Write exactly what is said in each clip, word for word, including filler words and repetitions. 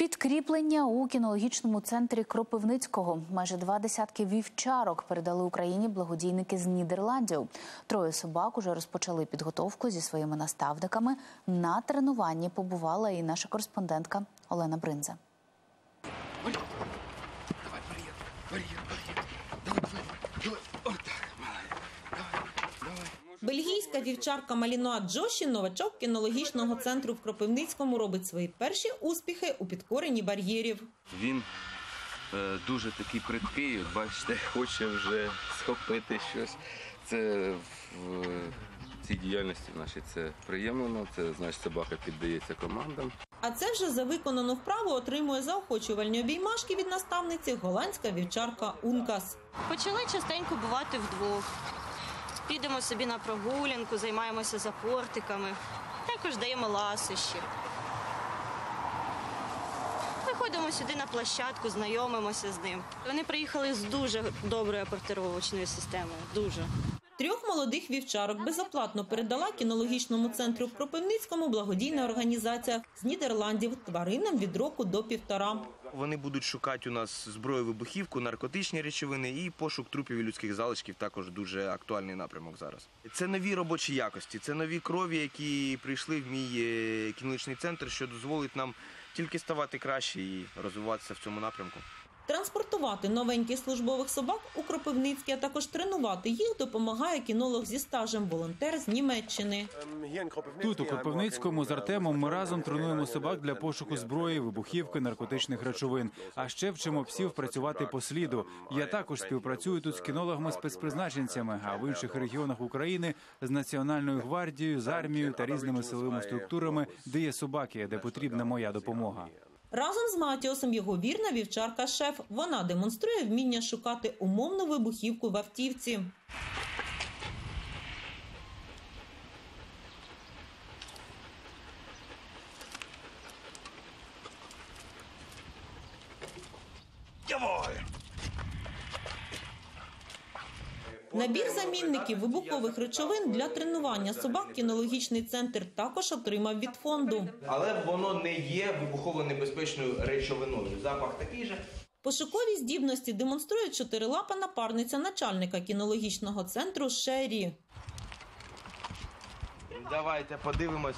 Підкріплення у кінологічному центрі Кропивницького. Майже два десятки вівчарок передали Україні благодійники з Нідерландів. Троє собак уже розпочали підготовку зі своїми наставниками. На тренуванні побувала і наша кореспондентка Олена Бринза. Давай, бар'єр, бар'єр, бар'єр. Давай, давай, давай. Отак, давай, давай. Бельгійська вівчарка Малінуа Джоші, новачок кінологічного центру в Кропивницькому, робить свої перші успіхи у підкоренні бар'єрів. Він е, дуже такий придкий, от бачите, хоче вже схопити щось. Це в цій діяльності нашій це приємно, це значить собака піддається командам. А це вже за виконану вправу отримує заохочувальні обіймашки від наставниці голландська вівчарка Ункас. Почали частенько бувати вдвох. Підемо собі на прогулянку, займаємося за кортиками, також даємо ласощі. Виходимо сюди на площадку, знайомимося з ним. Вони приїхали з дуже доброю апортировочною системою, дуже. Трьох молодих вівчарок безоплатно передала кінологічному центру в Кропивницькому благодійна організація з Нідерландів тваринам від року до півтора. Вони будуть шукати у нас зброю, вибухівку, наркотичні речовини і пошук трупів і людських залишків також дуже актуальний напрямок зараз. Це нові робочі якості, це нові крові, які прийшли в мій кінологічний центр, що дозволить нам тільки ставати краще і розвиватися в цьому напрямку. Транспортувати новеньких службових собак у Кропивницький, а також тренувати їх допомагає кінолог зі стажем, волонтер з Німеччини. Тут, у Кропивницькому, з Артемом ми разом тренуємо собак для пошуку зброї, вибухівки, наркотичних речовин. А ще вчимо псів працювати по сліду. Я також співпрацюю тут з кінологами-спецпризначенцями, а в інших регіонах України з Національною гвардією, з армією та різними силовими структурами, де є собаки, де потрібна моя допомога. Разом з Матіосом його вірна вівчарка Шеф. Вона демонструє вміння шукати умовну вибухівку в автівці. Набір замінників вибухових речовин для тренування собак кінологічний центр також отримав від фонду. Але воно не є вибухово-небезпечною речовиною. Запах такий же. Пошукові здібності демонструє чотирилапа напарниця начальника кінологічного центру Шері. Давайте подивимось.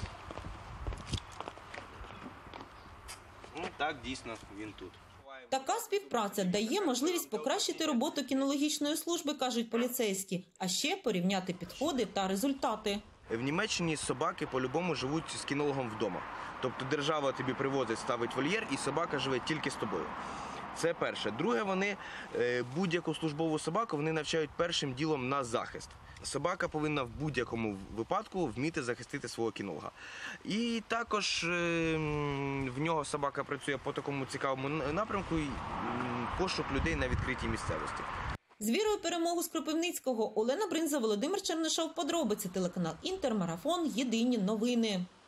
Ну, так, дійсно, він тут. Така співпраця дає можливість покращити роботу кінологічної служби, кажуть поліцейські, а ще порівняти підходи та результати. В Німеччині собаки по-любому живуть з кінологом вдома. Тобто держава тобі привозить, ставить вольєр, і собака живе тільки з тобою. Це перше. Друге, вони будь-яку службову собаку вони навчають першим ділом на захист. Собака повинна в будь-якому випадку вміти захистити свого кінолога. І також в нього собака працює по такому цікавому напрямку – пошук людей на відкритій місцевості. З вірою в перемогу з Кропивницького Олена Бринза, Володимир Чернишов. Подробиці, телеканал Інтер, Марафон, Єдині новини.